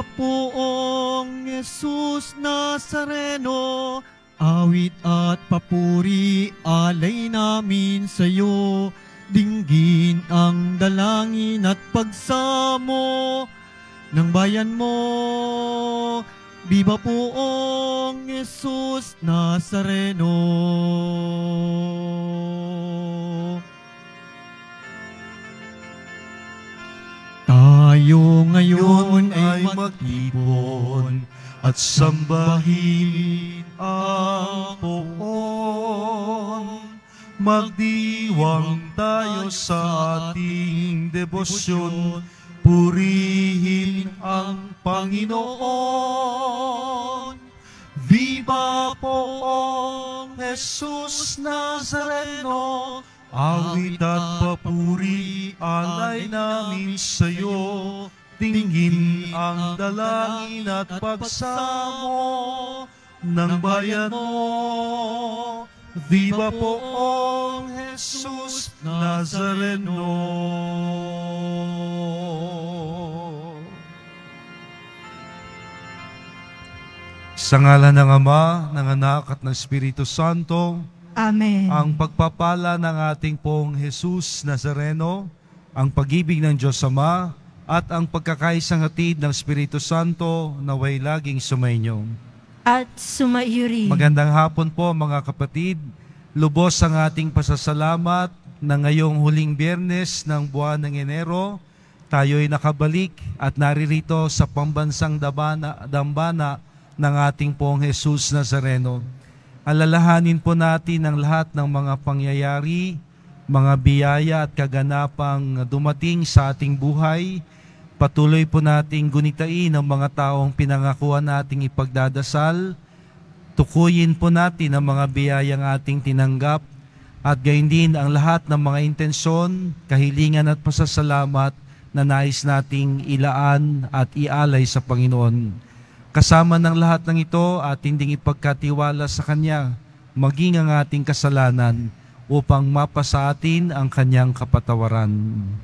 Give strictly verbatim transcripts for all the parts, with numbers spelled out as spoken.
poong Jesus Nazareno, awit at papuri alay namin sa iyo. Dinggin ang dalangin at pagsamo ng bayan mo. Viva poong Jesus Nazareno. Tayo ngayon ay magtipon at sambahin ang poon. Magdiwang tayo sa ating debosyon, purihin ang Panginoon. Viva poong Jesus Nazareno, awit at papuri alay namin sa iyo. Dinggin ang dalangin at pagsamo ng bayan mo. Viva poong Jesus Nazareno. Sa ngalan ng Ama, ng Anak at ng Espiritu Santo. Amen. Ang pagpapala ng ating pong Jesus Nazareno, ang pag-ibig ng Diyos Ama, at ang pagkakaisang hatid ng Espiritu Santo naway laging sumainyo. At sumaiyo rin. Magandang hapon po mga kapatid. Lubos ang ating pasasalamat na ngayong huling Biyernes ng buwan ng Enero, tayo'y nakabalik at naririto sa pambansang dambana, dambana ng ating pong Jesus Nazareno. Alalahanin po natin ang lahat ng mga pangyayari, mga biyaya at kaganapang dumating sa ating buhay. Patuloy po nating gunitain ang mga taong pinangakuan nating ipagdadasal. Tukuyin po natin ang mga biyayang ating tinanggap at gayon din ang lahat ng mga intensyon, kahilingan at pasasalamat na nais nating ilaan at ialay sa Panginoon. Kasama ng lahat ng ito at hinding ipagkatiwala sa Kanya, maging ang ating kasalanan upang mapasa atin ang Kanyang kapatawaran.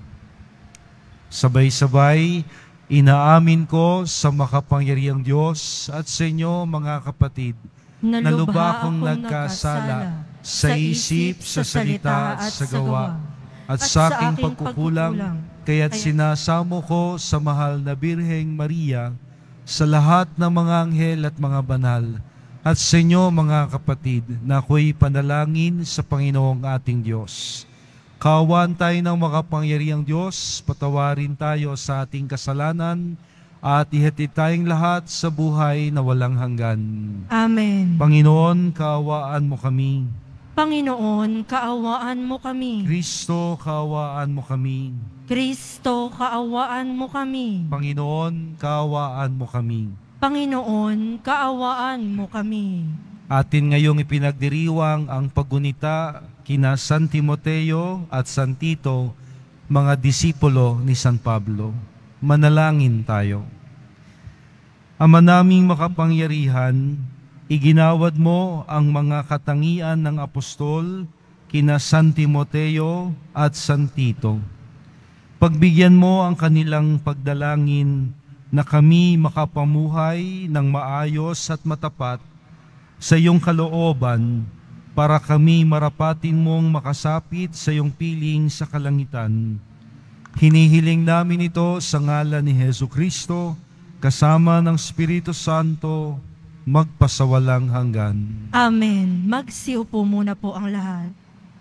Sabay-sabay, inaamin ko sa makapangyarihang Diyos at sa inyo mga kapatid, na lubha akong nagkasala sa isip, sa salita at sa gawa, at sa aking pagkukulang, kaya't sinasamo ko sa mahal na Birheng Maria, sa lahat ng mga anghel at mga banal, at sa inyo mga kapatid, na ako'y panalangin sa Panginoong ating Diyos. Kaawaan tayo ng makapangyarihang Diyos, patawarin tayo sa ating kasalanan, at ihatid tayong lahat sa buhay na walang hanggan. Amen. Panginoon, kaawaan mo kami. Panginoon, kaawaan mo kami. Kristo, kaawaan mo kami. Kristo, kaawaan mo kami. Panginoon, kaawaan mo kami. Panginoon, kaawaan mo kami. Atin ngayong ipinagdiriwang ang paggunita kina San Timoteo at San Tito, mga disipulo ni San Pablo. Manalangin tayo. Ama naming makapangyarihan, iginawad mo ang mga katangian ng apostol kina San Timoteo at San Tito. Pagbigyan mo ang kanilang pagdalangin na kami makapamuhay ng maayos at matapat sa iyong kalooban para kami marapatin mong makasapit sa iyong piling sa kalangitan. Hinihiling namin ito sa ngalan ni Jesucristo, kasama ng Espiritu Santo, magpasawalang hanggan. Amen. Magsiupo muna po ang lahat.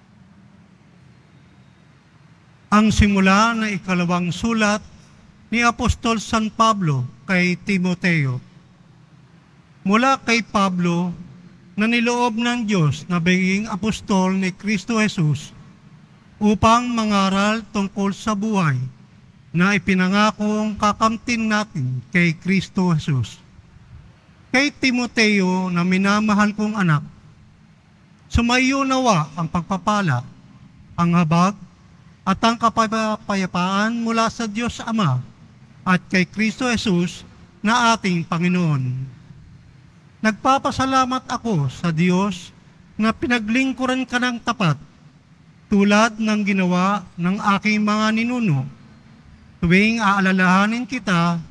Ang simula na ikalawang sulat ni Apostol San Pablo kay Timoteo. Mula kay Pablo, na niloob ng Diyos na maging apostol ni Kristo Jesus upang mangaral tungkol sa buhay na ipinangakong kakamtin natin kay Kristo Jesus. Kay Timoteo na minamahal kong anak, sumayo nawa ang pagpapala, ang habag, at ang kapayapaan mula sa Diyos Ama at kay Kristo Jesus na ating Panginoon. Nagpapasalamat ako sa Diyos na pinaglingkuran ka ng tapat tulad ng ginawa ng aking mga ninuno tuwing aalalahanin kita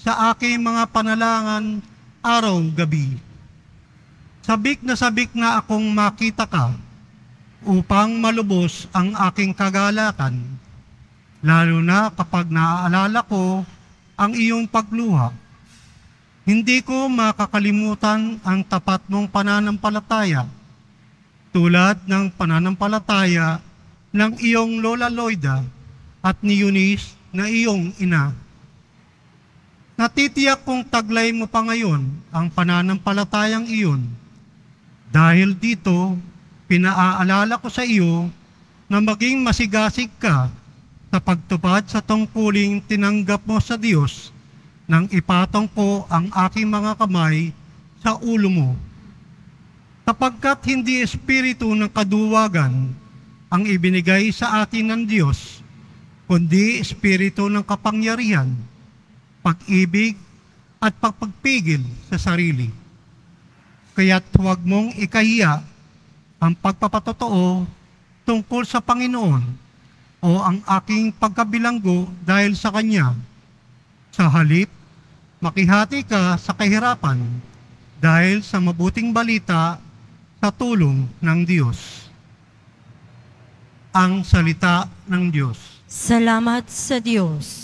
sa aking mga panalangan araw-gabi. Sabik na sabik na akong makita ka upang malubos ang aking kagalakan, lalo na kapag naaalala ko ang iyong pagluha. Hindi ko makakalimutan ang tapat mong pananampalataya, tulad ng pananampalataya ng iyong Lola Loida at ni Eunice na iyong ina. Natitiyak kong taglay mo pa ngayon ang pananampalatayang iyon. Dahil dito, pinaaalala ko sa iyo na maging masigasig ka sa pagtupad sa tungkuling tinanggap mo sa Diyos nang ipatong ko ang aking mga kamay sa ulo mo. Sapagkat hindi espiritu ng kaduwagan ang ibinigay sa atin ng Diyos, kundi espiritu ng kapangyarihan, pag-ibig at pagpagpigil sa sarili. Kaya't huwag mong ikahiya ang pagpapatotoo tungkol sa Panginoon o ang aking pagkabilanggo dahil sa Kanya. Sa halip, makihati ka sa kahirapan dahil sa mabuting balita sa tulong ng Diyos. Ang salita ng Diyos. Salamat sa Diyos.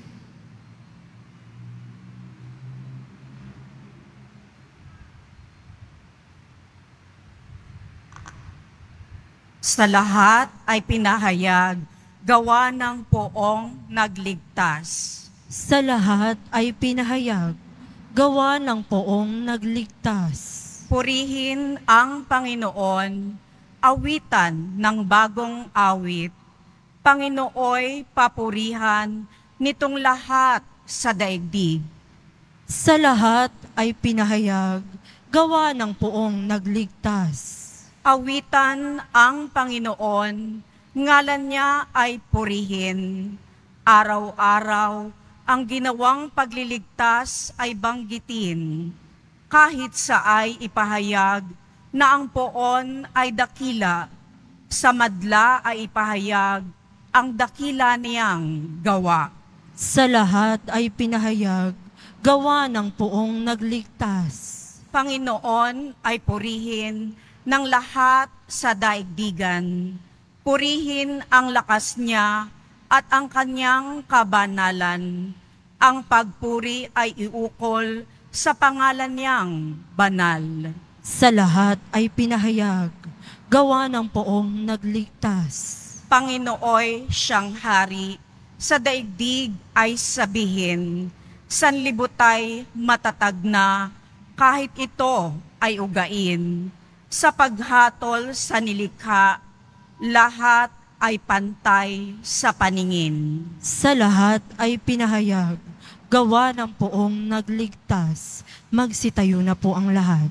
Sa lahat ay pinahayag, gawa ng poong nagligtas. Sa lahat ay pinahayag, gawa ng poong nagligtas. Purihin ang Panginoon, awitan ng bagong awit. Panginooy papurihan nitong lahat sa daigdig. Sa lahat ay pinahayag, gawa ng poong nagligtas. Awitan ang Panginoon, ngalan niya ay purihin. Araw-araw, ang ginawang pagliligtas ay banggitin. Kahit sa ay ipahayag na ang poon ay dakila, sa madla ay ipahayag ang dakila niyang gawa. Sa lahat ay pinahayag, gawa ng poong nagligtas. Panginoon ay purihin ng lahat sa daigdigan. Purihin ang lakas niya at ang kanyang kabanalan. Ang pagpuri ay iukol sa pangalan niyang banal. Sa lahat ay pinahayag, gawa ng poong nagligtas. Panginooy siyang hari, sa daigdig ay sabihin, sanlibutay matatag na, kahit ito ay ugain. Sa paghatol sa nilikha, lahat ay pantay sa paningin. Sa lahat ay pinahayag, gawa ng poong nagligtas. Magsitayo na po ang lahat.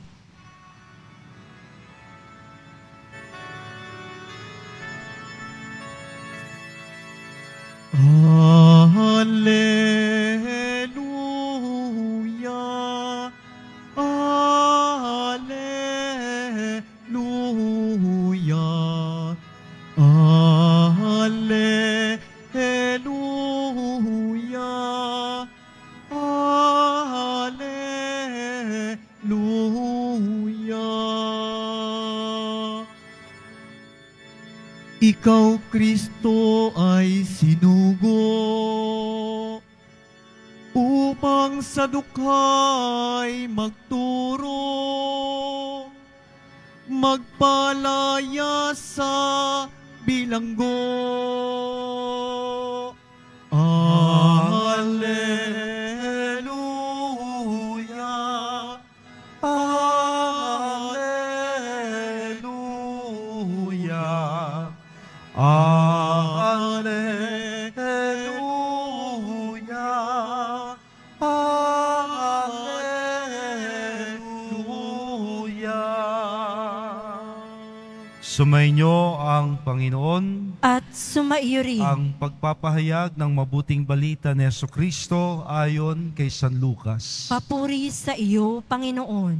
Alleluia, Alleluia, Alleluia, Alleluia. Ikaw, Kristo, ay sinugo upang sa dukha'y magturo, magpalaya sa bilanggo. Alleluia, Alleluia, Alleluia, Alleluia. Sumainyo ang Panginoon. At sumaiyo rin. Ang pagpapahayag ng mabuting balita ni Jesucristo ayon kay San Lucas. Papuri sa iyo, Panginoon.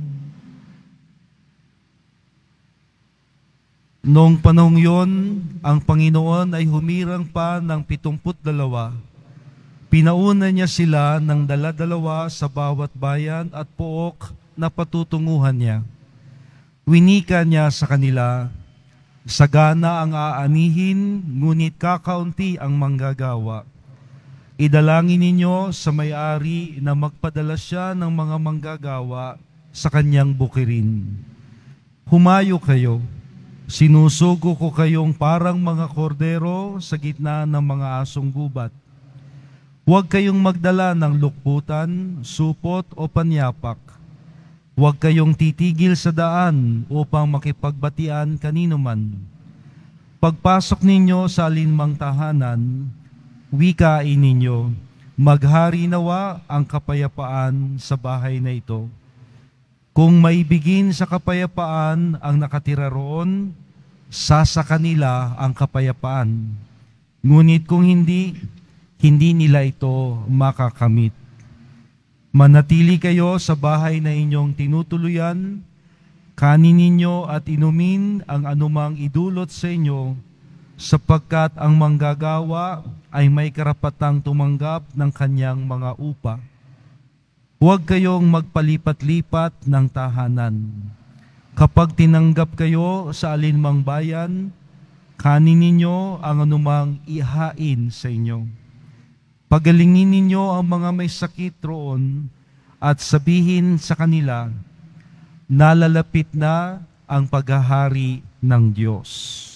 Noong panahong yon, ang Panginoon ay humirang pa ng pitumput dalawa. Pinauna niya sila ng dala-dalawa sa bawat bayan at pook na patutunguhan niya. Winika niya sa kanila, sagana ang aanihin, ngunit kakaunti ang manggagawa. Idalangin ninyo sa may-ari na magpadala siya ng mga manggagawa sa kanyang bukirin. Humayo kayo, sinusugo ko kayong parang mga kordero sa gitna ng mga asong gubat. Huwag kayong magdala ng lukputan, supot o panyapak. Huwag kayong titigil sa daan upang makipagbatian kanino man. Pagpasok ninyo sa alinmang tahanan, wikain ninyo, maghari nawa ang kapayapaan sa bahay na ito. Kung maibigin sa kapayapaan ang nakatira roon, sasa kanila ang kapayapaan. Ngunit kung hindi, hindi nila ito makakamit. Manatili kayo sa bahay na inyong tinutuluyan, kanin ninyo at inumin ang anumang idulot sa inyo, sapagkat ang manggagawa ay may karapatang tumanggap ng kanyang mga upa. Huwag kayong magpalipat-lipat ng tahanan. Kapag tinanggap kayo sa alinmang bayan, kanin ninyo ang anumang ihain sa inyo. Pagalingin ninyo ang mga may sakit roon at sabihin sa kanila, nalalapit na ang paghahari ng Diyos.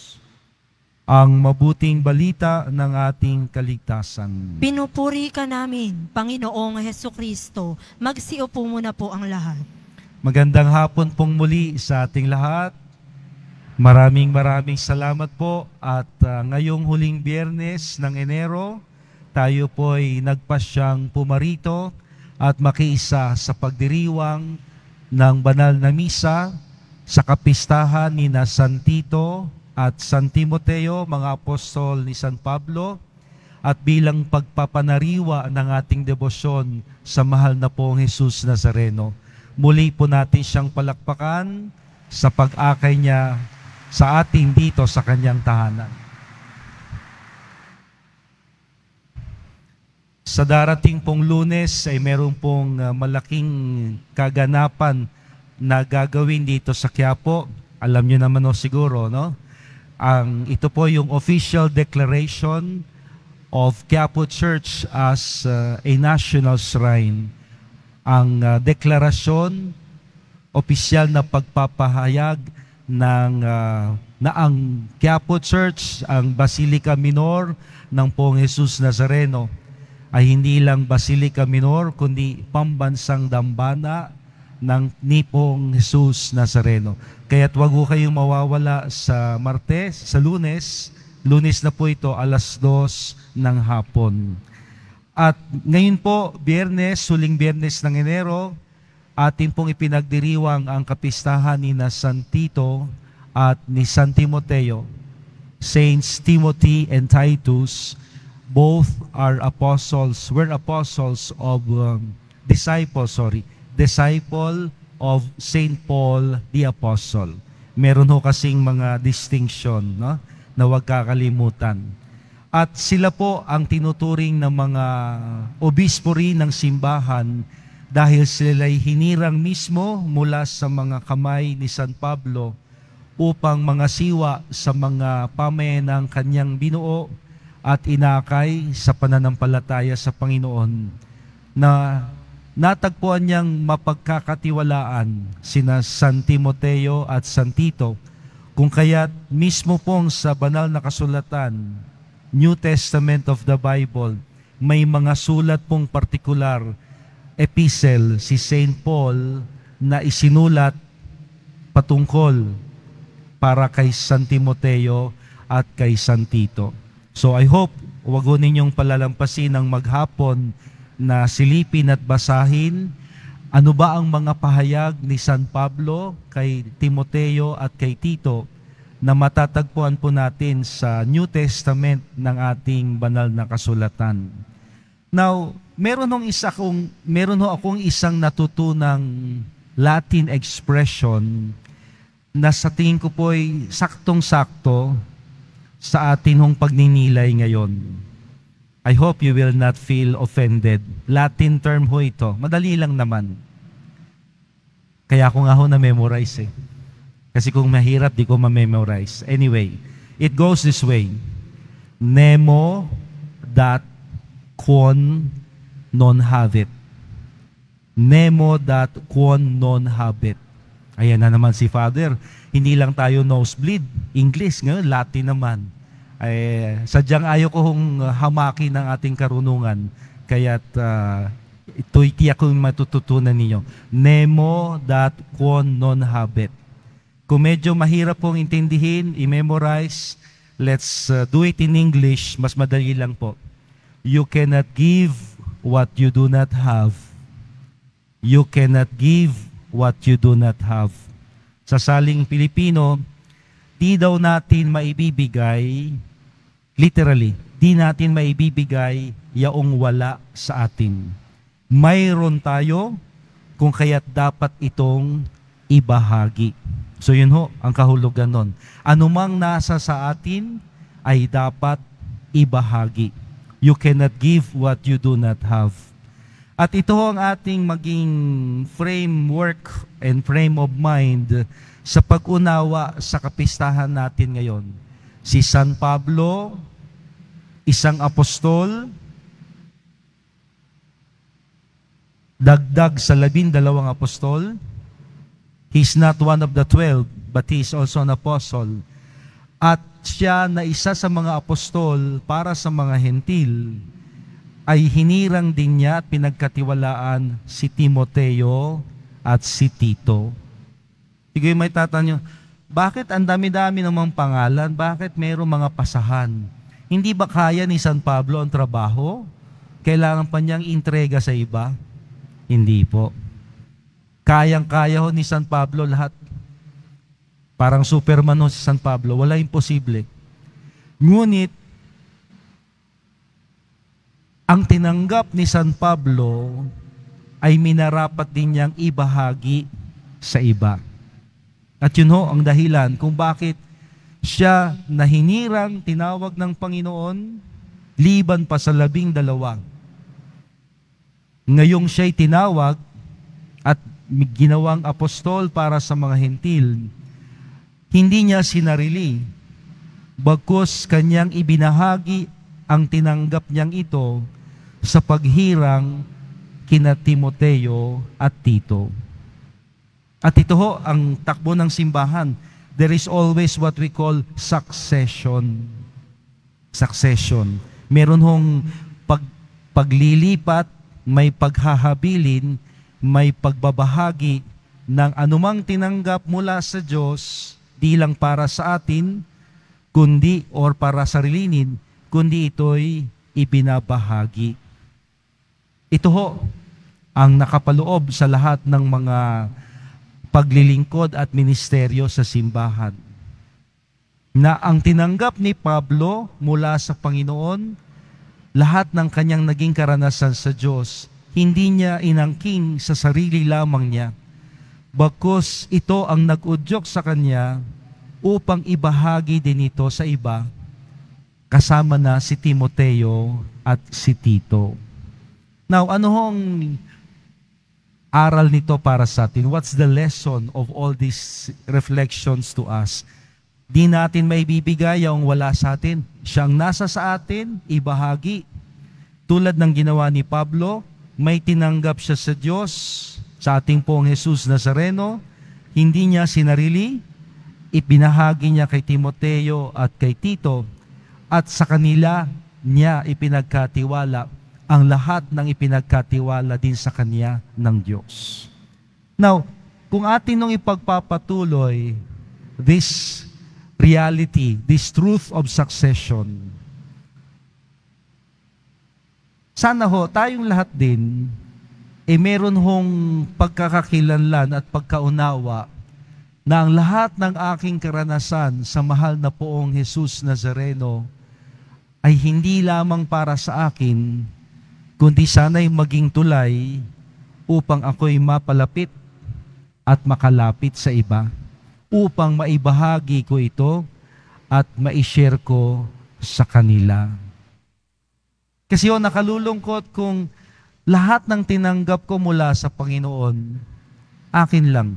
Ang mabuting balita ng ating kaligtasan. Pinupuri ka namin, Panginoong Hesukristo. Magsiupo muna po ang lahat. Magandang hapon pong muli sa ating lahat. Maraming maraming salamat po at uh, ngayong huling Biyernes ng Enero, tayo po ay nagpasyang pumarito at makiisa sa pagdiriwang ng banal na misa sa kapistahan ni na San Tito at San Timoteo, mga apostol ni San Pablo, at bilang pagpapanariwa ng ating debosyon sa mahal na pong Jesus Nazareno. Muli po natin siyang palakpakan sa pag-akay niya sa ating dito sa kanyang tahanan. Sa darating pong Lunes ay meron pong uh, malaking kaganapan na gagawin dito sa Quiapo. Alam niyo naman o siguro, no? Ang ito po yung official declaration of Quiapo Church as uh, a national shrine. Ang uh, deklarasyon, opisyal na pagpapahayag ng uh, na ang Quiapo Church, ang Basilica Minor ng Pong Jesus Nazareno, ay hindi lang Basilica Minor, kundi pambansang dambana ng Nipong Jesus Nazareno. Kaya't wag ho kayong mawawala sa Martes, sa Lunes. Lunes na po ito, alas dos ng hapon. At ngayon po, Biyernes, huling Biyernes ng Enero, atin pong ipinagdiriwang ang kapistahan ni na San Tito at ni San Timoteo. Saints Timothy and Titus, both are apostles, were apostles of, um, disciples, sorry, disciple of Saint Paul the Apostle. Meron ho kasing mga distinction, no, na huwag kakalimutan. At sila po ang tinuturing ng mga obispo rin ng simbahan dahil sila'y hinirang mismo mula sa mga kamay ni San Pablo upang mga siwa sa mga pamayanang kanyang binuo at inakay sa pananampalataya sa Panginoon, na natagpuan niyang mapagkakatiwalaan sina San Timoteo at San Tito, kung kaya't mismo pong sa banal na kasulatan, New Testament of the Bible, may mga sulat pong partikular, epistle si Saint Paul na isinulat patungkol para kay San Timoteo at kay San Tito. So I hope wag ho ninyong palalampasin ng maghapon na silipin at basahin ano ba ang mga pahayag ni San Pablo kay Timoteo at kay Tito na matatagpuan po natin sa New Testament ng ating banal na kasulatan. Now, meron hong isa kong meron ho akong isang natutunang Latin expression na sa tingin ko po ay saktong-sakto sa atin hong pagninilay ngayon. I hope you will not feel offended. Latin term ho ito. Madali lang naman. Kaya ako nga ho na-memorize eh. Kasi kung mahirap, di ko ma-memorize. Anyway, it goes this way. Nemo dat quon non habet. Nemo dat quon non habet. Ayan na naman si Father. Hindi lang tayo nosebleed. English, ngayon Latin naman. Ay, sadyang ayaw ko hong hamaki ng ating karunungan. Kaya't uh, ito'y tiyak kong matututunan ninyo. Nemo dat quon non habet. Kung medyo mahirap pong intindihin, i-memorize, let's uh, do it in English. Mas madali lang po. You cannot give what you do not have. You cannot give what you do not have. Sa saling Pilipino, di daw natin maibibigay, literally, di natin maibibigay yaong wala sa atin. Mayroon tayo kung kaya't dapat itong ibahagi. So yun ho, ang kahulugan nun. Anumang nasa sa atin ay dapat ibahagi. You cannot give what you do not have. At ito ang ating maging framework and frame of mind sa pag-unawa sa kapistahan natin ngayon. Si San Pablo, isang apostol, dagdag sa labindalawang apostol. He's not one of the twelve, but he is also an apostle. At siya na isa sa mga apostol para sa mga hentil, ay hinirang din niya at pinagkatiwalaan si Timoteo at si Tito. Sige, may tatanong, bakit ang dami-dami namang pangalan? Bakit mayroong mga pasahan? Hindi ba kaya ni San Pablo ang trabaho? Kailangan pa niyang intrega sa iba? Hindi po. Kayang-kaya ho ni San Pablo lahat. Parang Superman ho si San Pablo. Wala imposible. Ngunit, ang tinanggap ni San Pablo ay minarapat din niyang ibahagi sa iba. At yun ho ang dahilan kung bakit siya na hinirang tinawag ng Panginoon liban pa sa labing dalawa. Ngayong siya'y tinawag at ginawang apostol para sa mga hentil, hindi niya sinarili, bagkus kanyang ibinahagi ang tinanggap niyang ito sa paghirang kina Timoteo at Tito. At ito ho ang takbo ng simbahan. There is always what we call succession. Succession. Meron hong pag, paglilipat, may paghahabilin, may pagbabahagi ng anumang tinanggap mula sa Diyos, di lang para sa atin, kundi or para sarilinin, kundi ito'y ibinabahagi. Ito ho ang nakapaloob sa lahat ng mga paglilingkod at ministeryo sa simbahan. Na ang tinanggap ni Pablo mula sa Panginoon, lahat ng kanyang naging karanasan sa Diyos, hindi niya inangking sa sarili lamang niya, bagkus ito ang nag-udyok sa kanya upang ibahagi din ito sa iba, kasama na si Timoteo at si Tito. Now, ano hong aral nito para sa atin? What's the lesson of all these reflections to us? Di natin maibibigay ang wala sa atin. Siyang nasa sa atin, ibahagi. Tulad ng ginawa ni Pablo, may tinanggap siya sa Diyos, sa ating pong Jesus Nazareno, hindi niya sinarili, ipinahagi niya kay Timoteo at kay Tito, at sa kanila niya ipinagkatiwala ang lahat ng ipinagkatiwala din sa kanya ng Diyos. Now, kung atin nung ipagpapatuloy this reality, this truth of succession, sana ho, tayong lahat din, eh meron hong pagkakakilanlan at pagkaunawa na ang lahat ng aking karanasan sa mahal na poong Jesus Nazareno ay hindi lamang para sa akin, kundi sana'y maging tulay upang ako'y mapalapit at makalapit sa iba, upang maibahagi ko ito at ma-share ko sa kanila. Kasi yun, nakalulungkot kung lahat ng tinanggap ko mula sa Panginoon, akin lang.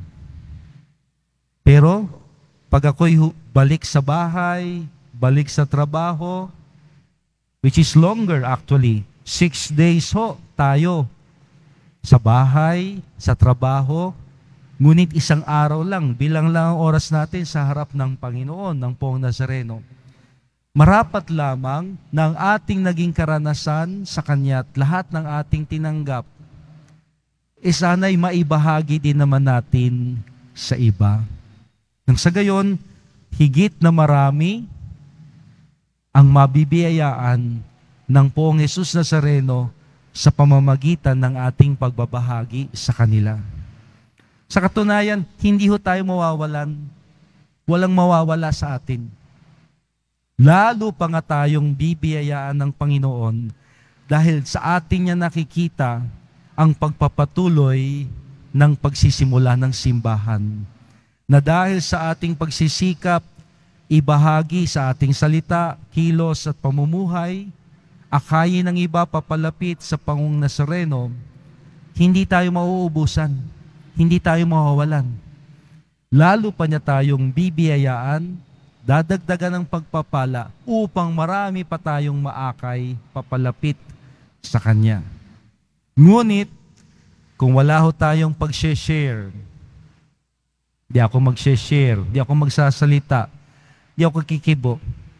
Pero, pag ako'y hu- balik sa bahay, balik sa trabaho, which is longer actually, six days ho tayo sa bahay, sa trabaho, ngunit isang araw lang, bilang lang ang oras natin sa harap ng Panginoon, ng Poong Nazareno. Marapat lamang ng ating naging karanasan sa Kanya at lahat ng ating tinanggap, e sana'y maibahagi din naman natin sa iba. Nang sa gayon, higit na marami ang mabibiyayaan ng Poong Jesus Nazareno sa pamamagitan ng ating pagbabahagi sa kanila. Sa katunayan, hindi ho tayo mawawalan. Walang mawawala sa atin. Lalo pa nga tayong bibiyayaan ng Panginoon dahil sa atin niya nakikita ang pagpapatuloy ng pagsisimula ng simbahan. Na dahil sa ating pagsisikap, ibahagi sa ating salita, kilos at pamumuhay, akayin ng iba papalapit sa Pangong Nazareno, hindi tayo mauubusan, hindi tayo mawawalan. Lalo pa niya tayong bibiyayaan, dadagdagan ng pagpapala upang marami pa tayong maakay papalapit sa Kanya. Ngunit, kung wala ho tayong pag-share, di ako mag-share, di ako magsasalita, di ako kikibo,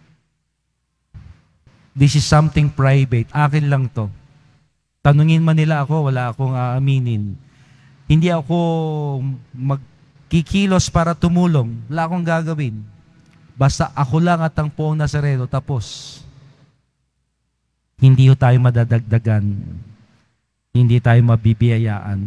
this is something private, akin lang to. Tanungin man nila ako, wala akong aaminin. Hindi ako magkikilos para tumulong, wala akong gagawin. Basta ako lang at ang Poong Nazareno, tapos. Hindi ho tayo madadagdagan. Hindi tayo mabibiyayaan.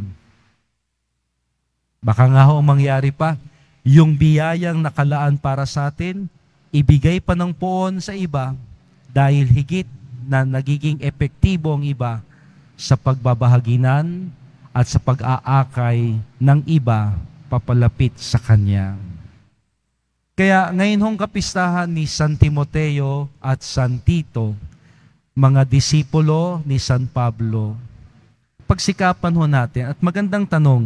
Baka nga ho mangyari pa, yung biyayang nakalaan para sa atin, ibigay pa ng Poon sa iba dahil higit na nagiging epektibo ang iba sa pagbabahaginan at sa pag-aakay ng iba papalapit sa Kanya. Kaya ngayon hong kapistahan ni San Timoteo at San Tito, mga disipulo ni San Pablo, pagsikapan ho natin at magandang tanong.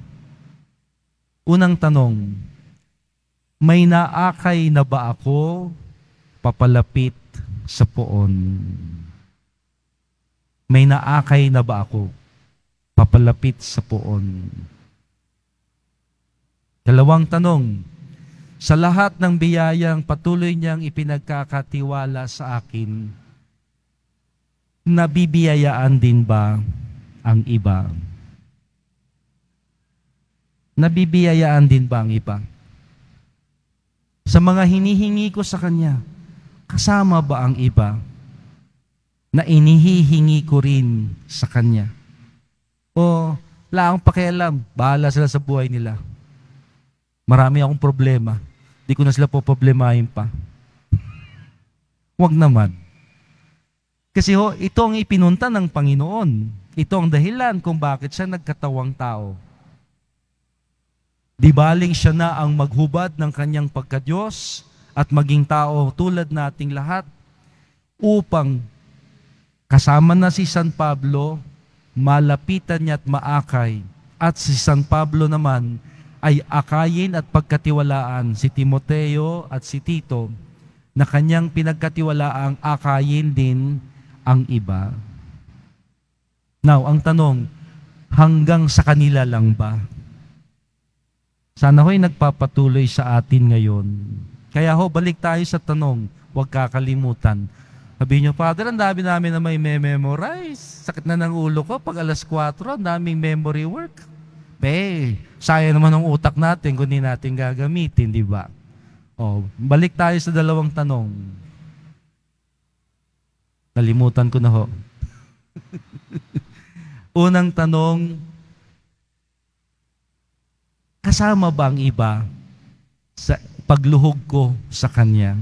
Unang tanong, may naakay na ba ako papalapit sa Poon? May naakay na ba ako papalapit sa Poon? Dalawang tanong, sa lahat ng biyayang patuloy niyang ipinagkakatiwala sa akin, nabibiyayaan din ba ang iba? Nabibiyayaan din ba ang iba? Sa mga hinihingi ko sa Kanya, kasama ba ang iba na inihihingi ko rin sa Kanya? O wala akong pakialam, bahala sila sa buhay nila. Marami akong problema. Di ko na sila poproblemahin pa. Huwag naman. Kasi ho, ito ang ipinunta ng Panginoon. Ito ang dahilan kung bakit siya nagkatawang tao. Di baling siya na ang maghubad ng kanyang pagka-Diyos at maging tao tulad nating lahat upang kasama na si San Pablo, malapitan niya at maakay. At si San Pablo naman ay akayin at pagkatiwalaan si Timoteo at si Tito na kanyang pinagkatiwalaang akayin din ang iba. Now, ang tanong, hanggang sa kanila lang ba? Sana ho'y nagpapatuloy sa atin ngayon. Kaya ho, balik tayo sa tanong, huwag kakalimutan. Sabi niyo, Father, ang dami namin na may memorize. Sakit na ng ulo ko pag alas kwatro, ang daming memory work. Pe, sayang naman ang utak natin kung hindi natin gagamitin, di ba? O, balik tayo sa dalawang tanong. Nalimutan ko na ho. Unang tanong, kasama ba ang iba sa pagluhog ko sa Kanya?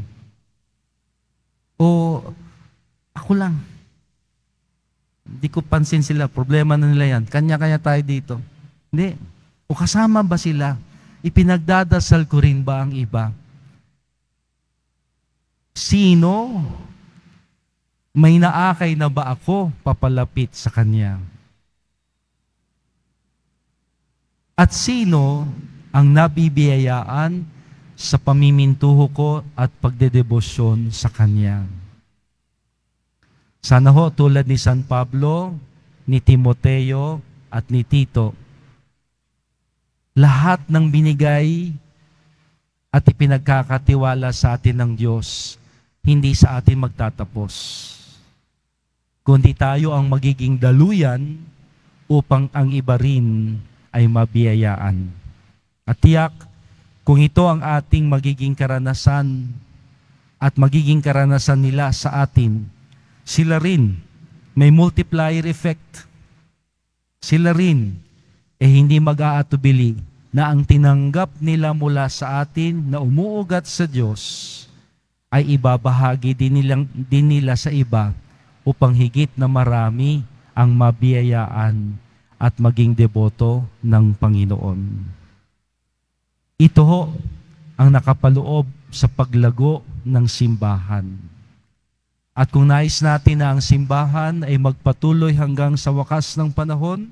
O ako lang? Hindi ko pansin sila, problema na nila yan. Kanya-kanya tayo dito. Hindi. O kasama ba sila? Ipinagdadasal ko rin ba ang iba? Sino May naakay na ba ako papalapit sa Kanya? At sino ang nabibiyayaan sa pamimintuho ko at pagdedebosyon sa Kanya? Sana ho tulad ni San Pablo, ni Timoteo at ni Tito, lahat ng binigay at ipinagkakatiwala sa atin ng Diyos, hindi sa atin magtatapos, kundi tayo ang magiging daluyan upang ang iba rin ay mabiyayaan. At tiyak, kung ito ang ating magiging karanasan at magiging karanasan nila sa atin, sila rin may multiplier effect. Sila rin eh hindi mag-aatubili na ang tinanggap nila mula sa atin na umuugat sa Diyos ay ibabahagi din, nilang, din nila sa iba upang higit na marami ang mabiyayaan at maging deboto ng Panginoon. Ito ho ang nakapaloob sa paglago ng simbahan. At kung nais natin na ang simbahan ay magpatuloy hanggang sa wakas ng panahon,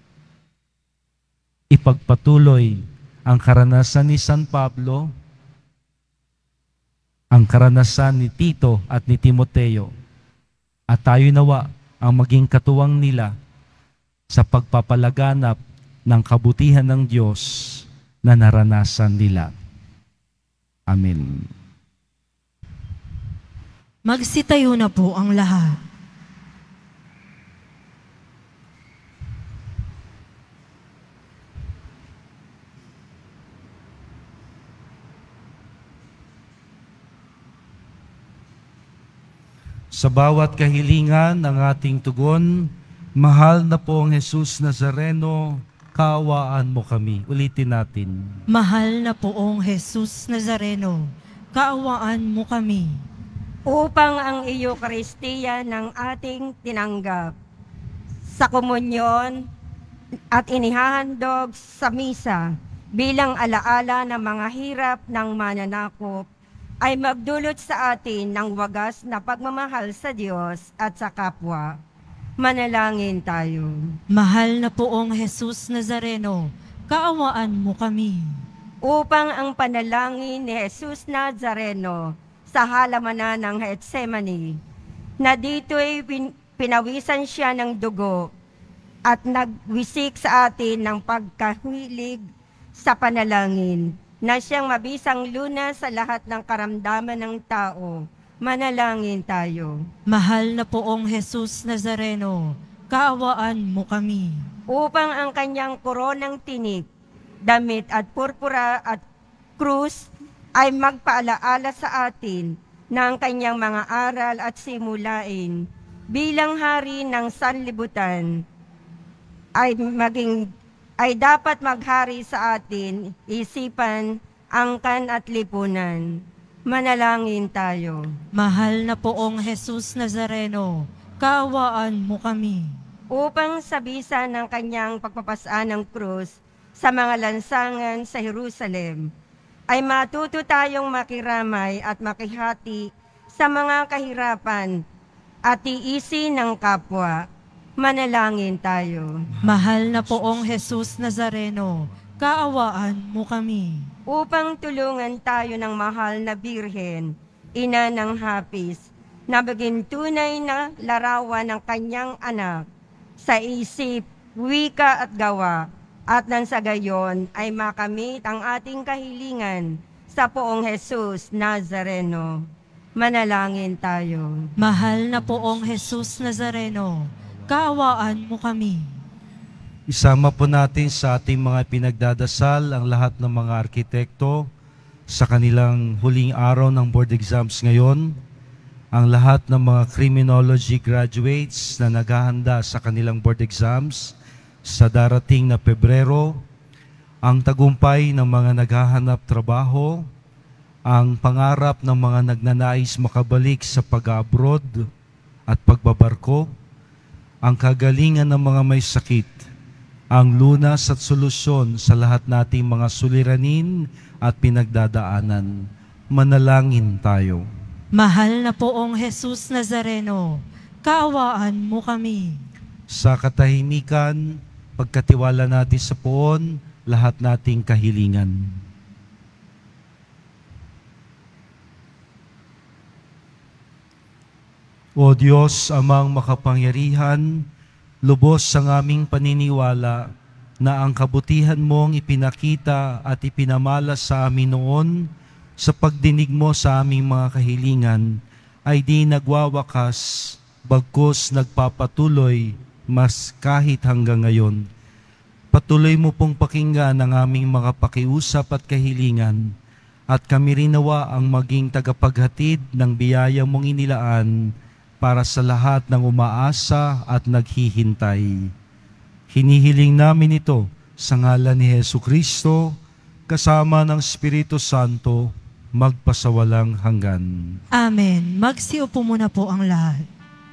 ipagpatuloy ang karanasan ni San Pablo, ang karanasan ni Tito at ni Timoteo, at tayo nawa ang maging katuwang nila sa pagpapalaganap ng kabutihan ng Diyos na naranasan nila. Amen. Magsitayo na po ang lahat. Sa bawat kahilingan ng ating tugon, mahal na pong Jesus Nazareno, kaawaan mo kami. Ulitin natin. Mahal na poong Jesus Nazareno, kaawaan mo kami. Upang ang iyo Kristiya ng ating tinanggap sa komunyon at inihahandog sa misa bilang alaala ng mga hirap ng mananakop, ay magdulot sa atin ng wagas na pagmamahal sa Diyos at sa kapwa. Manalangin tayo. Mahal na poong Jesus Nazareno, kaawaan mo kami. Upang ang panalangin ni Jesus Nazareno sa halamanan ng Getsemani, na dito'y pin- pinawisan siya ng dugo at nagwisik sa atin ng pagkahilig sa panalangin, na siyang mabisang lunas sa lahat ng karamdaman ng tao. Manalangin tayo. Mahal na poong Jesus Nazareno, kaawaan mo kami. Upang ang kanyang koronang tinik, damit at purpura at krus ay magpaalaala sa atin ng kanyang mga aral at simulain bilang hari ng sanlibutan, ay maging ay dapat maghari sa atin, isipan, angkan at lipunan. Manalangin tayo. Mahal na poong Jesus Nazareno, kaawaan mo kami. Upang sa bisa ng kanyang pagpapasaan ng krus sa mga lansangan sa Jerusalem, ay matuto tayong makiramay at makihati sa mga kahirapan at tiisin ng kapwa. Manalangin tayo. Mahal na poong Jesus Nazareno, kaawaan mo kami. Upang tulungan tayo ng mahal na Birhen, ina ng hapis, na maging tunay na larawan ng kanyang anak sa isip, wika at gawa, at nang sa gayon ay makamit ang ating kahilingan sa poong Jesus Nazareno. Manalangin tayo. Mahal na poong Jesus Nazareno, kaawaan mo kami. Isama po natin sa ating mga pinagdadasal ang lahat ng mga arkitekto sa kanilang huling araw ng board exams ngayon, ang lahat ng mga criminology graduates na naghahanda sa kanilang board exams sa darating na Pebrero, ang tagumpay ng mga naghahanap trabaho, ang pangarap ng mga nagnanais makabalik sa pag-abroad at pagbabarko, ang kagalingan ng mga may sakit, ang lunas at solusyon sa lahat nating mga suliranin at pinagdadaanan. Manalangin tayo. Mahal na poong Jesus Nazareno, kaawaan mo kami. Sa katahimikan, pagkatiwala natin sa poon, lahat nating kahilingan. O Diyos, amang makapangyarihan, lubos ang aming paniniwala na ang kabutihan mong ipinakita at ipinamala sa amin noon sa pagdinig mo sa aming mga kahilingan ay di nagwawakas, bagkus nagpapatuloy mas kahit hanggang ngayon. Patuloy mo pong pakinggan ang aming mga pakiusap at kahilingan at kami rin nawa ang maging tagapaghatid ng biyaya mong inilaan para sa lahat ng umaasa at naghihintay. Hinihiling namin ito sa ngalan ni Jesucristo, kasama ng Espiritu Santo, magpasawalang hanggan. Amen. Magsiupo muna po ang lahat.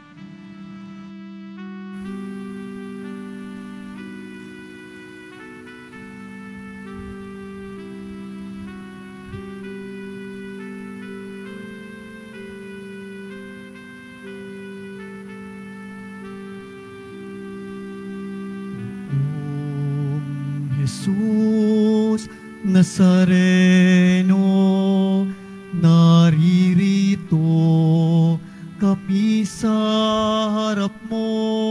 Jesus Nazareno, naririto kami sa harap mo.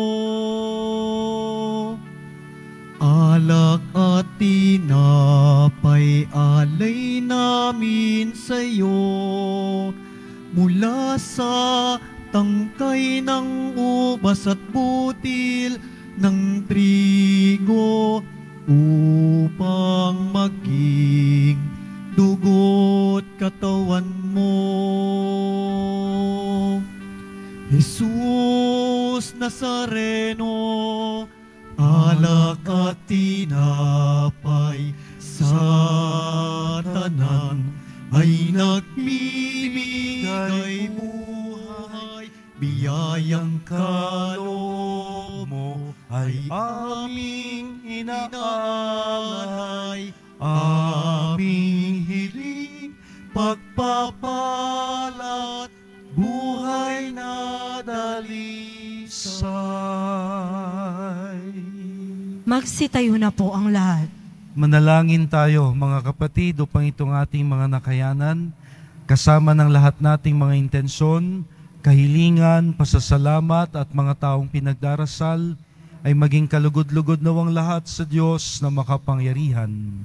Alak at tinapay alay namin sa iyo, mula sa tangkay ng ubas at butil ng trigo, upang maging dugo't katawan mo. Jesus Nazareno, alak at tinapay sa tanan ay nagbibigay buhay, biyayang kaloob mo ay aming inaalay, aming hiling pagpapalat, buhay na dalisay. Magsitayo na po ang lahat. Manalangin tayo mga kapatid upang itong ating mga nakayanan, kasama ng lahat nating mga intensyon, kahilingan, pasasalamat at mga taong pinagdarasal, ay maging kalugod-lugod nawang lahat sa Diyos na makapangyarihan.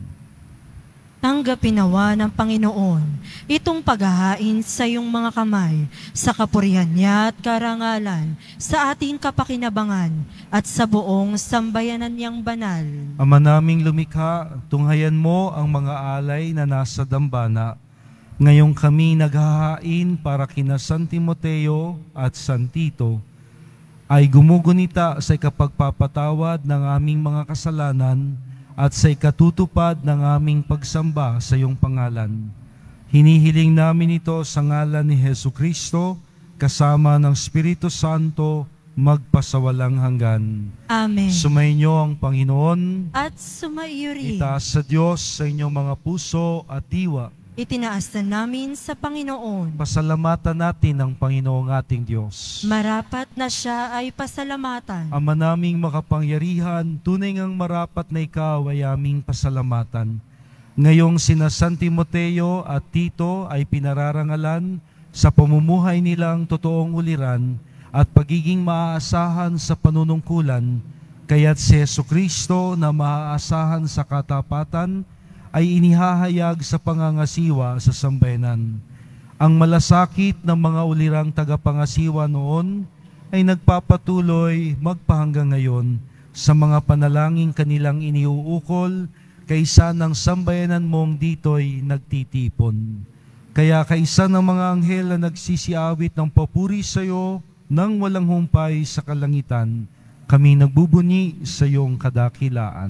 Tanggapin nawa ng Panginoon itong paghahain sa iyong mga kamay, sa kapurihan niya at karangalan, sa ating kapakinabangan at sa buong sambayanan niyang banal. Ama naming lumikha, tunghayan mo ang mga alay na nasa dambana. Ngayong kami naghahain para kina San Timoteo at San Tito, ay gumugunita sa ikapagpapatawad ng aming mga kasalanan at sa ikatutupad ng aming pagsamba sa iyong pangalan. Hinihiling namin ito sa ngalan ni Jesucristo, kasama ng Espiritu Santo, magpasawalang hanggan. Amen. Sumainyo ang Panginoon. At sumaiyo rin. Itaas sa Diyos sa inyong mga puso at diwa. Itinaas na namin sa Panginoon. Pasalamatan natin ang Panginoong ating Diyos. Marapat na siya ay pasalamatan. Ama naming makapangyarihan, tunay ngang marapat na ikaw ay aming pasalamatan. Ngayong sina San Timoteo at Tito ay pinararangalan sa pamumuhay nilang totoong uliran at pagiging maaasahan sa panunungkulan, kaya't si Jesucristo na maaasahan sa katapatan ay inihahayag sa pangangasiwa sa sambayanan. Ang malasakit ng mga ulirang tagapangasiwa noon ay nagpapatuloy magpahanggang ngayon sa mga panalangin kanilang iniuukol kaysa ng sambayanan mong dito'y nagtitipon. Kaya kaisa ng mga anghel na nagsisiawit ng papuri sa iyo nang walang humpay sa kalangitan, kami nagbubunyi sa iyong kadakilaan.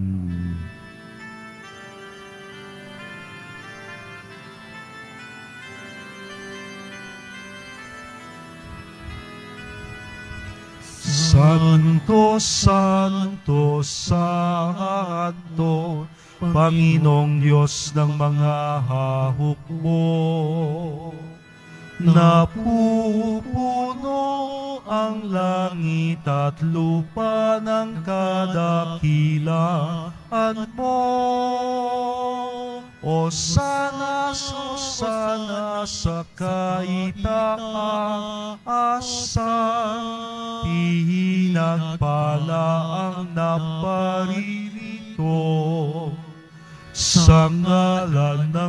Santo, Santo, Santo, Panginoong Diyos ng mga hahukbo, napupuno ang langit at lupa ng kadakilaan mo. O sana, o sana sa kaitaasan, pinagpala ang naparirito. Sa ngalan ng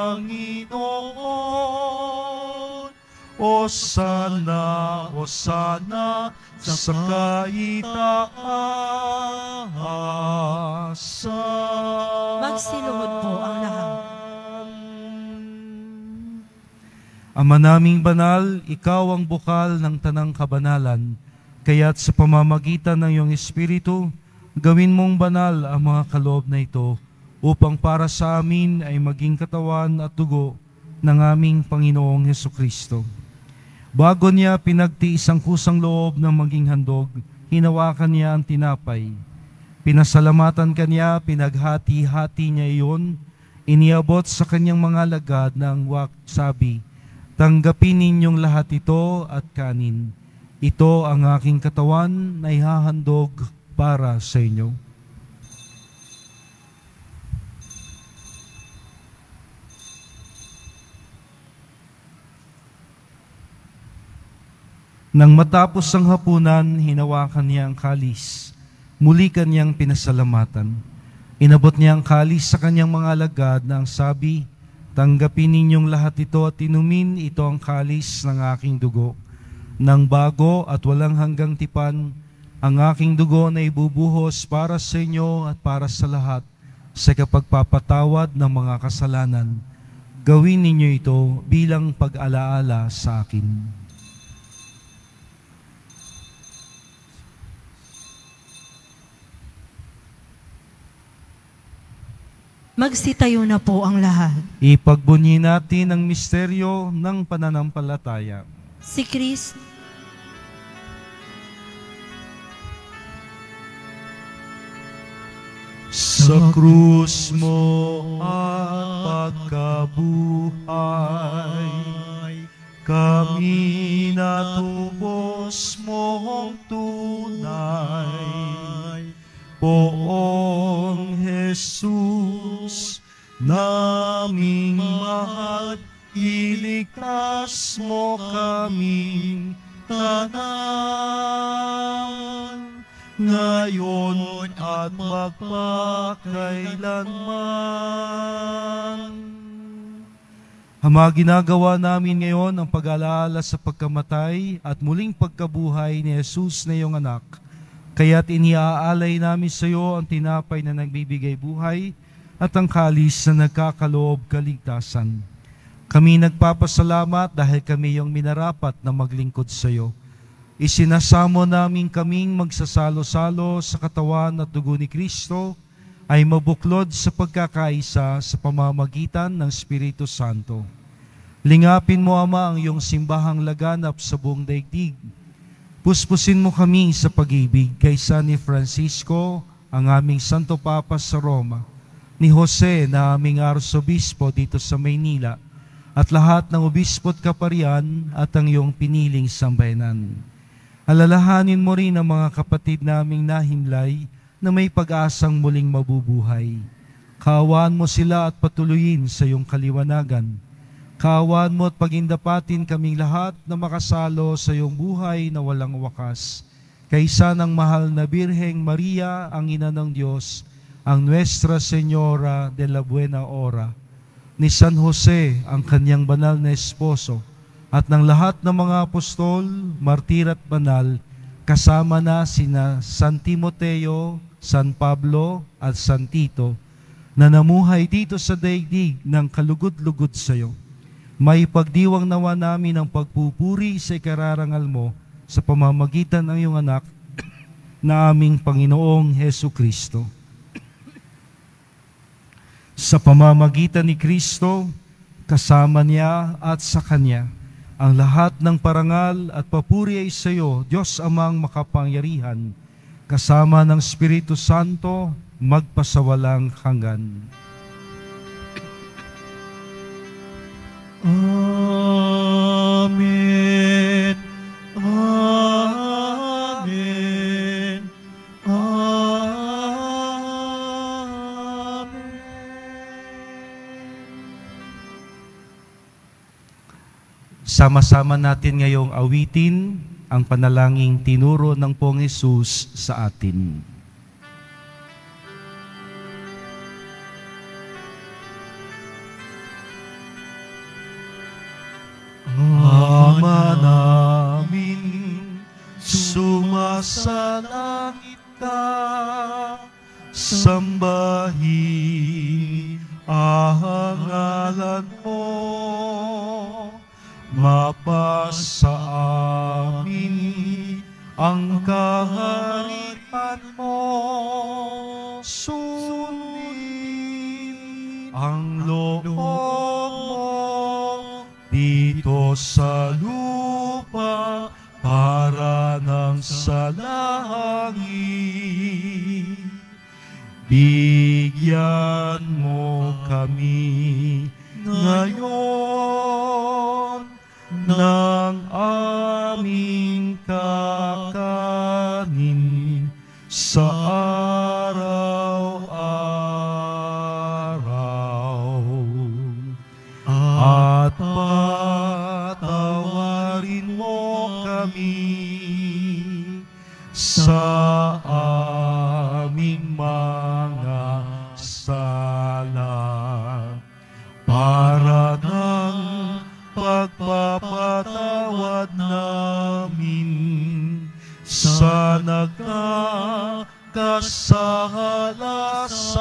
Panginoon, o sana, o sana sa kaitaasan. Magsiluhod po ang lahat. Ama naming banal, ikaw ang bukal ng tanang kabanalan, kaya't sa pamamagitan ng iyong Espiritu, gawin mong banal ang mga kaloob na ito, upang para sa amin ay maging katawan at dugo ng aming Panginoong Hesukristo. Bago niya pinagtiis ang kusang loob ng maging handog, hinawakan niya ang tinapay. Pinasalamatan kanya, pinaghati-hati niya iyon, iniabot sa kanyang mga lagad ng wak, sabi, "Tanggapin ninyong lahat ito at kanin. Ito ang aking katawan na ihahandog para sa inyo." Nang matapos ang hapunan, hinawakan niya ang kalis. Muli kanyang pinasalamatan. Inabot niya ang kalis sa kanyang mga alagad na ang sabi, "Tanggapin ninyong lahat ito at inumin, ito ang kalis ng aking dugo. Nang bago at walang hanggang tipan, ang aking dugo na ibubuhos para sa inyo at para sa lahat sa kapagpapatawad ng mga kasalanan. Gawin ninyo ito bilang pag-alaala sa akin." Magsitayo na po ang lahat. Ipagbunyi natin ang misteryo ng pananampalataya. Si Kristo sa krus mo at pagkabuhay, kami natubos mong tunay. Poong Jesus, naming mahal, iligtas mo kaming tanan, ngayon at magpakailanman. Ama, ginagawa namin ngayon ang pag-alaala sa pagkamatay at muling pagkabuhay ni Jesus na iyong anak. Kaya't iniaalay namin sa iyo ang tinapay na nagbibigay buhay at ang kalis na nagkakaloob kaligtasan. Kami nagpapasalamat dahil kami iyong minarapat na maglingkod sa iyo. Isinasamo namin kaming magsasalo-salo sa katawan at dugo ni Kristo ay mabuklod sa pagkakaisa sa pamamagitan ng Espiritu Santo. Lingapin mo, Ama, ang iyong simbahang laganap sa buong daigdig. Puspusin mo kami sa pag-ibig kay San ni Francisco, ang aming Santo Papa sa Roma, ni Jose na aming Arsobispo dito sa Maynila, at lahat ng obispo at kaparian at ang iyong piniling sambayanan. Alalahanin mo rin ang mga kapatid naming nahimlay na may pag-asang muling mabubuhay. Kaawaan mo sila at patuloyin sa iyong kaliwanagan. Kaawaan mo at pagindapatin kaming lahat na makasalo sa iyong buhay na walang wakas. Kaysa ng mahal na Birheng Maria, ang Ina ng Diyos, ang Nuestra Señora de la Buena Hora, ni San Jose, ang kanyang banal na esposo, at ng lahat ng mga apostol, martir at banal, kasama na sina San Timoteo, San Pablo at San Tito, na namuhay dito sa daigdig ng kalugod-lugod sa iyo. May pagdiwang nawa namin ang pagpupuri sa ikararangal mo sa pamamagitan ng iyong anak na aming Panginoong Hesukristo. Sa pamamagitan ni Kristo, kasama niya at sa Kanya, ang lahat ng parangal at papuri ay sa iyo, Diyos Amang makapangyarihan, kasama ng Espiritu Santo, magpasawalang hanggan. Amen. Amen. Sama-sama natin ngayong awitin ang panalangin tinuro ng Poong Jesus sa atin. Ama namin, sumasalangit ka, sambahin ang ngalan mo, mapasa amin ang kaharian mo, sundin ang loob mo dito sa lupa para nang sa langit. Bigyan mo kami ngayon ng aming kakanin sa araw-araw. At patawarin mo kami sa aming mga sala, para ng pagpapatawad namin sa nagkakasala sa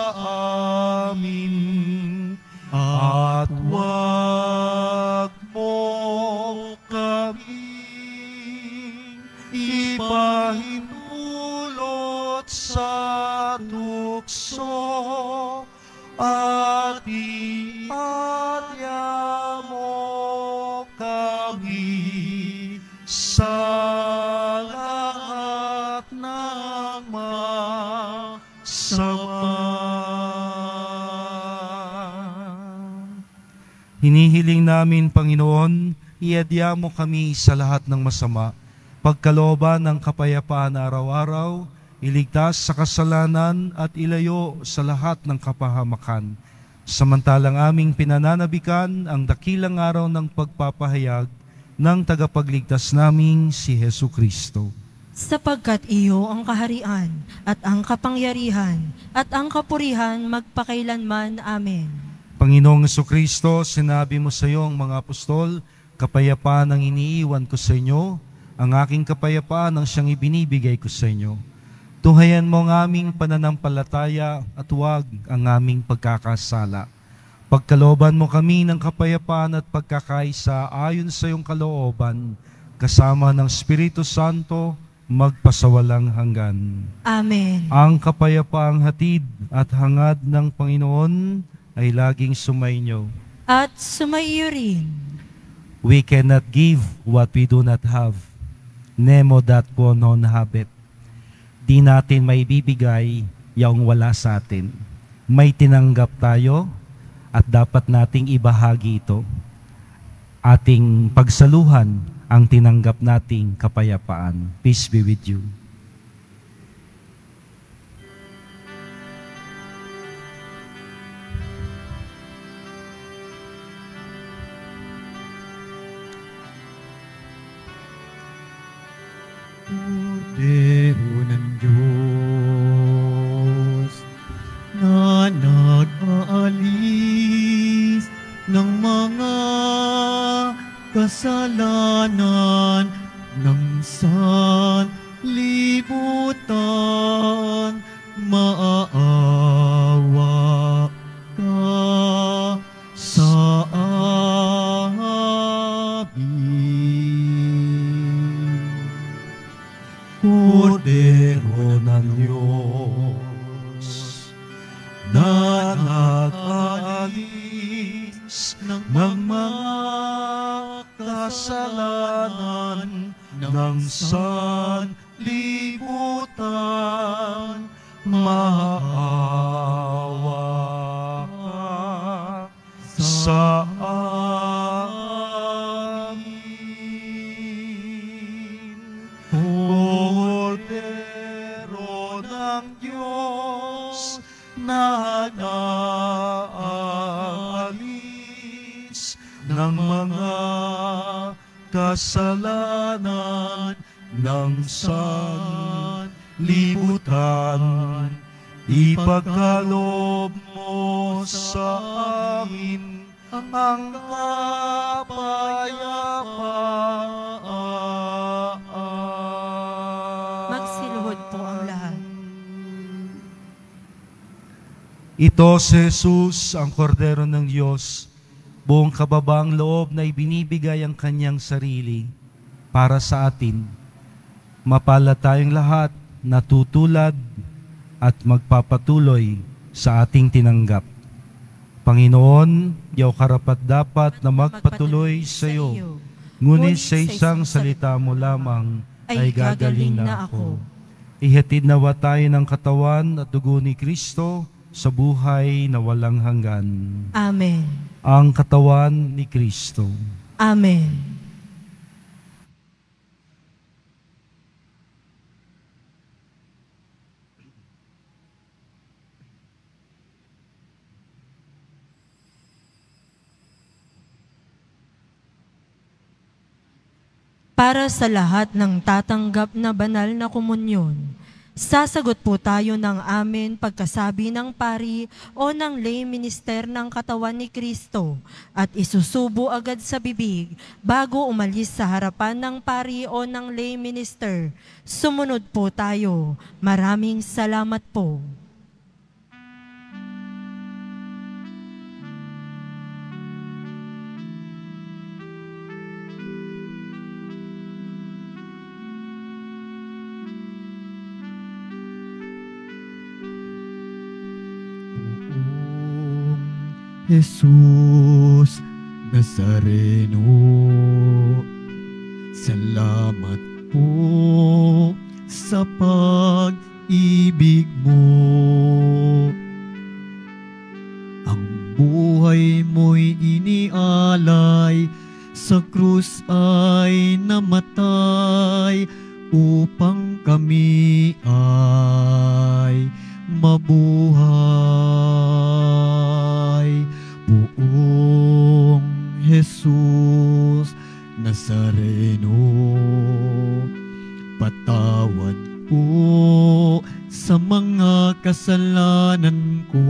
amin. At wag mo kami ipahintulot sa tukso, at iadya mo kami sa lahat ng masama. Hinihiling namin, Panginoon, iadya mo kami sa lahat ng masama, pagkalooban ng kapayapaan araw-araw, iligtas sa kasalanan at ilayo sa lahat ng kapahamakan. Samantalang aming pinananabikan ang dakilang araw ng pagpapahayag ng tagapagligtas naming si Hesu Kristo. Sapagkat iyo ang kaharian at ang kapangyarihan at ang kapurihan magpakailanman. Amen. Panginoong Jesucristo, sinabi mo sa iyong mga apostol, kapayapaan ang iniiwan ko sa inyo, ang aking kapayapaan ang siyang ibinibigay ko sa inyo. Tuhayan mo ang aming pananampalataya at huwag ang aming pagkakasala. Pagkalooban mo kami ng kapayapaan at pagkakaisa ayon sa iyong kalooban, kasama ng Espiritu Santo, magpasawalang hanggan. Amen. Ang kapayapaang hatid at hangad ng Panginoon ay laging sumainyo. At sumaiyo rin. We cannot give what we do not have. Nemo dat quo non habet. Di natin may bibigay yung wala sa atin. May tinanggap tayo at dapat nating ibahagi ito. Ating pagsaluhan ang tinanggap nating kapayapaan. Peace be with you. Kordero ng Diyos na nag-aalis ng mga kasalanan ng sanlibutan, maaawa ka sa amin. Kordero ng Diyos na nag-aalis ng mga kasalanan ng sanlibutan, maawa ka sa amin. Kordero ng Diyos na naalis ng mga kasalanan ng sanlibutan. Ipagkaloob mo sa amin ang kapayapaan. Magsiluhod po ang lahat. Ito si Jesus, ang kordero ng Diyos, buong kababaang loob na ibinibigay ang kanyang sarili para sa atin. Mapalad tayong lahat na tutulad at magpapatuloy sa ating tinanggap. Panginoon, yaw karapat-dapat na magpatuloy sa iyo, ngunit sa isang salita mo lamang ay gagaling na ako. Ihatid nawa tayo ng katawan at dugo ni Kristo sa buhay na walang hanggan. Amen. Ang katawan ni Kristo. Amen. Para sa lahat ng tatanggap na banal na komunyon, sasagot po tayo ng amen pagkasabi ng pari o ng lay minister ng katawan ni Kristo at isusubo agad sa bibig bago umalis sa harapan ng pari o ng lay minister. Sumunod po tayo. Maraming salamat po. Jesus Nazareno, salamat po sa pag-ibig mo. Ang buhay mo'y inialay, sa krus ay namatay, upang kami ay mabuhay. Buong Jesus Nazareno, patawad po sa mga kasalanan ko.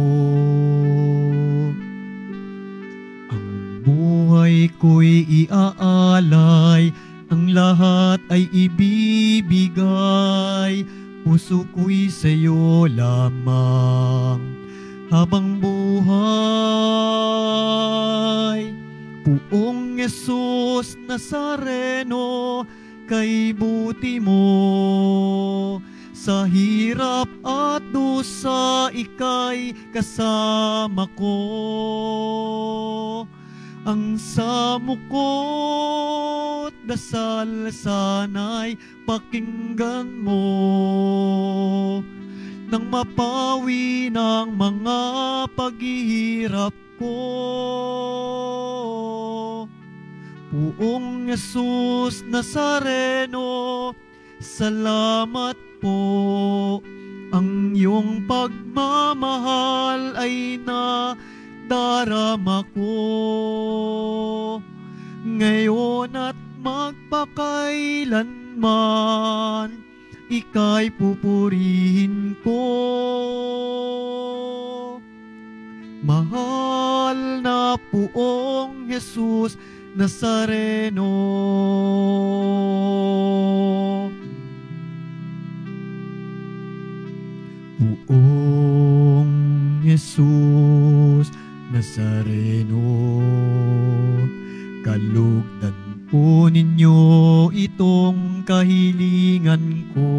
Ang buhay ko'y iaalay, ang lahat ay ibibigay, puso ko'y sa'yo lamang habang buhay. Buong Jesus Nazareno, kay buti mo, sa hirap at dusa ika'y kasama ko. Ang samo ko't dasal sana'y pakinggan mo, nang mapawi ng mga paghihirap ko. Buong Jesus Nazareno, salamat po. Ang iyong pagmamahal ay nadarama ko, ngayon at magpakailanman, ika'y pupurihin ko. Mahal na Poong Jesus Nazareno, Poong Jesus Nazareno, kalugdan po ninyo itong kahilingan ko.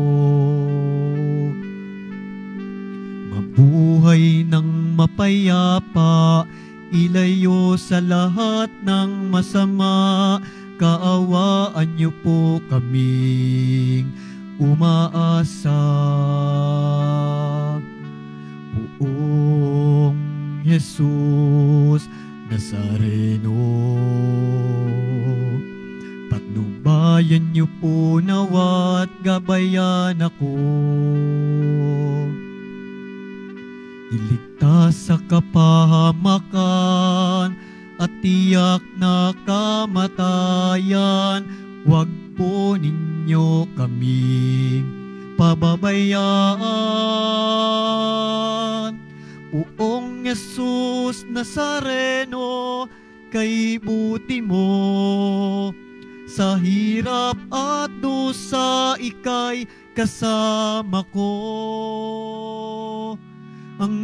Mabuhay ng mapayapa, ilayo sa lahat ng masama, kaawaan niyo po kaming umaasa. Buong Jesus Nazareno, patnubayan niyo po nawat gabayan ako. Iligtas sa kapahamakan at tiyak na kamatayan, kalayaan. Poong Jesus Nazareno, kay buti mo, sa hirap at dusa ika'y kasama ko. Ang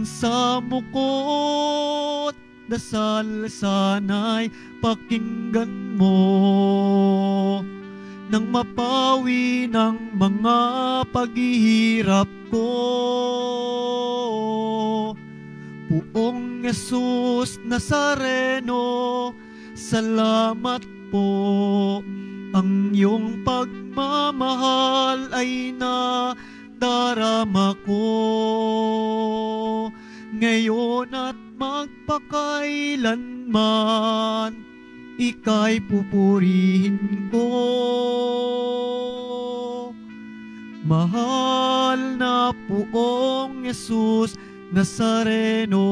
samukot dasal sana'y pakinggan mo, nang mapawi ng mga paghihirap ko. Poong Jesus Nazareno, salamat po. Ang iyong pagmamahal ay nadarama ko. Ngayon at magpakailanman, ika'y pupurihin ko. Mahal na Poong Jesus Nazareno,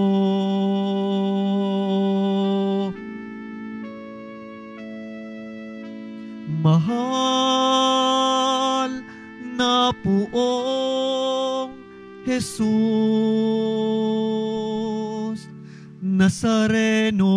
mahal na Poong Jesus Nazareno.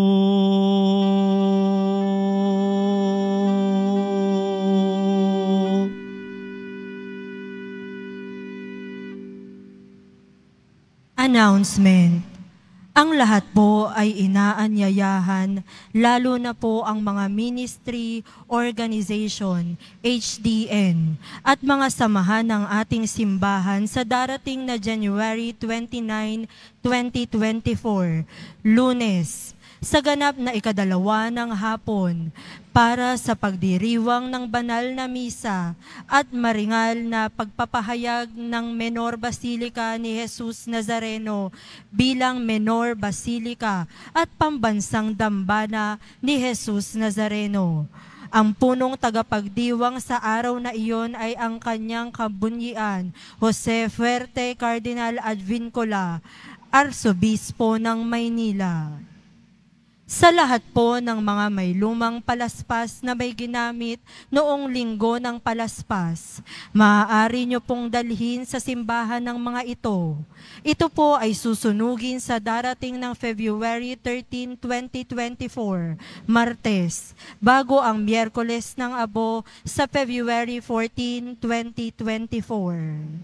Announcement. Ang lahat po ay inaanyayahan, lalo na po ang mga ministry, organization, H D N, at mga samahan ng ating simbahan sa darating na January twenty-nine, twenty twenty-four, Lunes, sa ganap na ikadalawa ng hapon, para sa pagdiriwang ng banal na misa at maringal na pagpapahayag ng Menor Basilica ni Jesus Nazareno bilang Menor Basilica at Pambansang Dambana ni Jesus Nazareno. Ang punong tagapagdiwang sa araw na iyon ay ang kanyang kabunyian, Jose Fuerte Cardinal Advincula, Arsobispo ng Maynila. Sa lahat po ng mga may lumang palaspas na may ginamit noong linggo ng palaspas, maaari nyo pong dalhin sa simbahan ng mga ito. Ito po ay susunugin sa darating ng February thirteenth, twenty twenty-four, Martes, bago ang Miyerkules ng Abo sa February fourteenth, twenty twenty-four.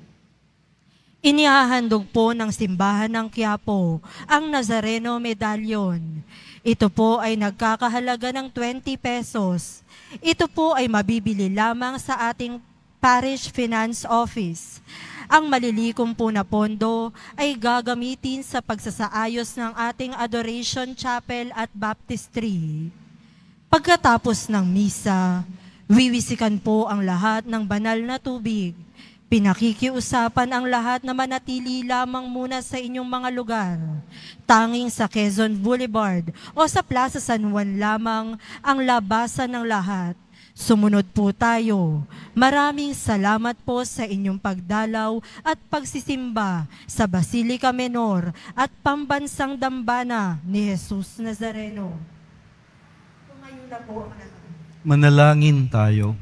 Inihahandog po ng simbahan ng Quiapo ang Nazareno Medallion. Ito po ay nagkakahalaga ng twenty pesos. Ito po ay mabibili lamang sa ating Parish Finance Office. Ang malilikom po na pondo ay gagamitin sa pagsasaayos ng ating Adoration Chapel at Baptistry. Pagkatapos ng misa, wiwisikan po ang lahat ng banal na tubig. Pinakikiusapan ang lahat na manatili lamang muna sa inyong mga lugar. Tanging sa Quezon Boulevard o sa Plaza San Juan lamang ang labasan ng lahat. Sumunod po tayo. Maraming salamat po sa inyong pagdalaw at pagsisimba sa Basilica Menor at Pambansang Dambana ni Jesus Nazareno. Tumayo na po. Manalangin tayo.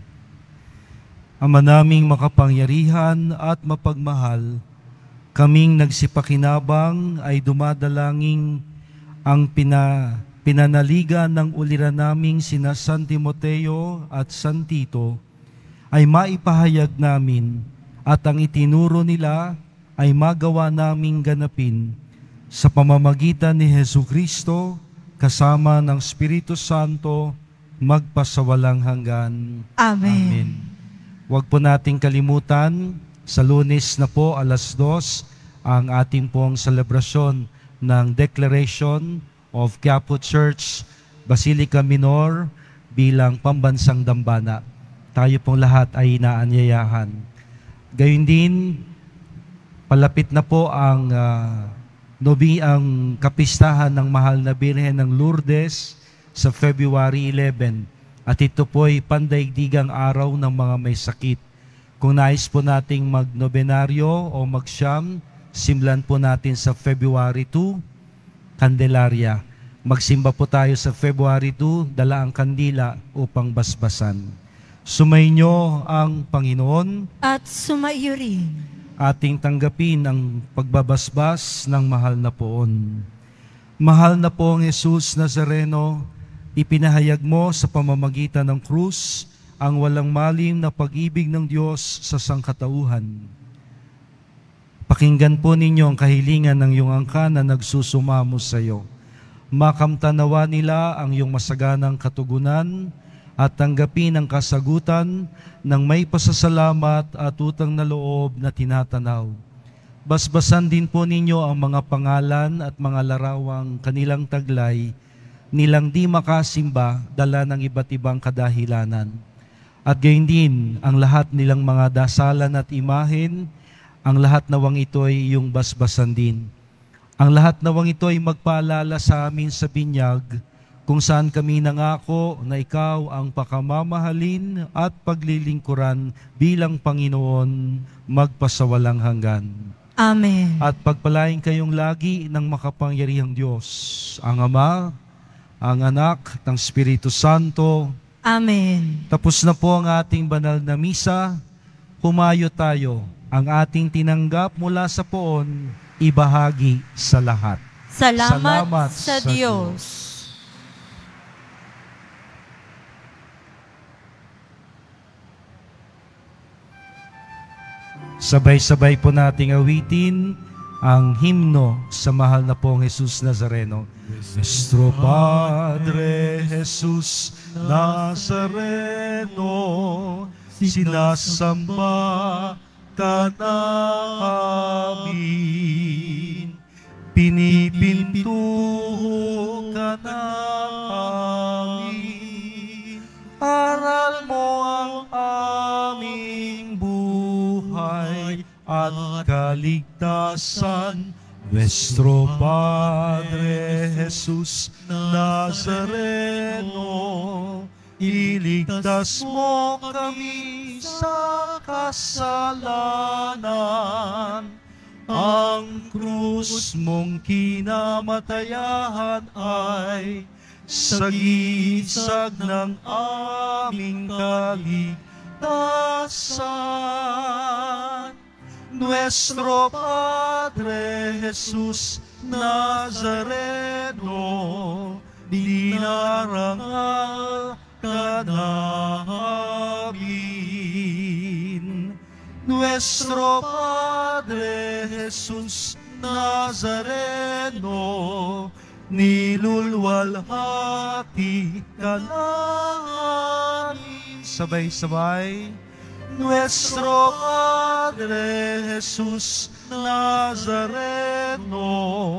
Ama naming makapangyarihan at mapagmahal, kaming nagsipakinabang ay dumadalangin ang pina, pinanaligan ng uliran naming sina San Timoteo at San Tito ay maipahayag namin at ang itinuro nila ay magawa naming ganapin sa pamamagitan ni Jesucristo kasama ng Espiritu Santo magpasawalang hanggan. Amen. Amen. Huwag po nating kalimutan, sa Lunes na po alas dos, ang ating pong selebrasyon ng Declaration of Quiapo Church, Basilica Menor bilang Pambansang Dambana. Tayo pong lahat ay inaanyayahan. Gayun din, palapit na po ang, uh, nobi, ang kapistahan ng Mahal na Birhen ng Lourdes sa February eleventh. At ito po ay pandaigdigang araw ng mga may sakit. Kung nais po nating magnobenaryo o magsyam, simlan po natin sa February two, Candelaria. Magsimba po tayo sa February two, dala ang kandila upang basbasan. Sumainyo ang Panginoon. At sumaiyo rin. ating tanggapin ang pagbabasbas ng mahal na poon. Mahal na poong Jesus Nazareno, ipinahayag mo sa pamamagitan ng krus ang walang malim na pag-ibig ng Diyos sa sangkatauhan. Pakinggan po ninyo ang kahilingan ng iyong angkan na nagsusumamo sa iyo. Makamtanawa nila ang iyong masaganang katugunan at tanggapin ang kasagutan ng may pasasalamat at utang na loob na tinatanaw. Basbasan din po ninyo ang mga pangalan at mga larawang kanilang taglay, nilang di makasimba dala ng iba't ibang kadahilanan. At gayon din ang lahat nilang mga dasalan at imahen, ang lahat nawang ito ay iyong basbasan din. Ang lahat nawang ito ay magpaalala sa amin sa binyag, kung saan kami nangako na ikaw ang pakamamahalin at paglilingkuran bilang Panginoon magpasawalang hanggan. Amen. At pagpalain kayong lagi ng makapangyarihang Diyos, ang Ama, ang Anak, ng Espiritu Santo. Amen. Tapos na po ang ating banal na misa. Humayo tayo. Ang ating tinanggap mula sa poon, ibahagi sa lahat. Salamat, Salamat sa, sa Diyos. Sabay-sabay po nating awitin ang himno sa mahal na pong Jesus Nazareno. Nuestro Padre Jesus Nazareno, sinasamba ka namin, pinipintuho ka namin, aral mo ang aming buhay at kaligtasan. Nuestro Padre Jesus Nazareno, iligtas mo kami sa kasalanan. Ang krus mong kinamatayan ay sagisag ng aming kaligtasan. Nuestro Padre Jesus Nazareno, dinarangal ka namin. Nuestro Padre Jesus Nazareno, nilulwalhati ka namin. Sabay-sabay. Nuestro Padre Jesus Nazareno,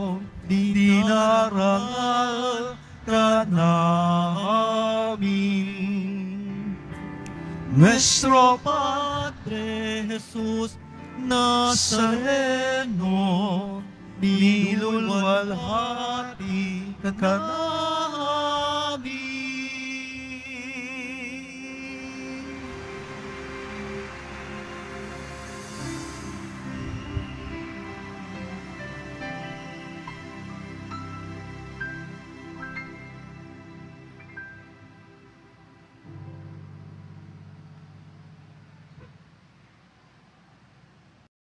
dinarangal ka namin. Nuestro Padre Jesus Nazareno, nilulwalhati ka namin.